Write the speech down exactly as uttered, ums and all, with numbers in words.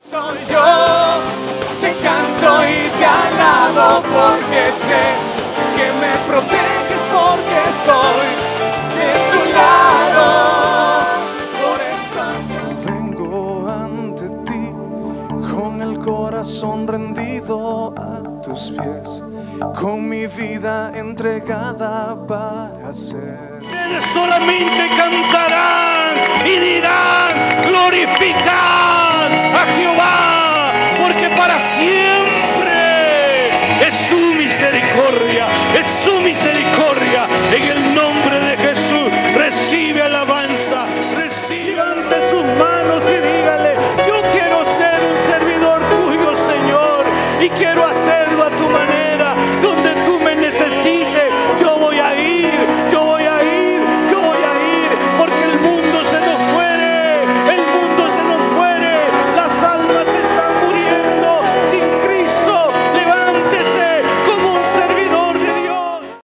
Soy yo, te canto y te alabo porque sé que me proteges porque estoy de tu lado. Por eso vengo ante ti con el corazón rendido a tus pies, con mi vida entregada para ser. Ustedes solamente cantarán y dirán: glorificad a Jehová.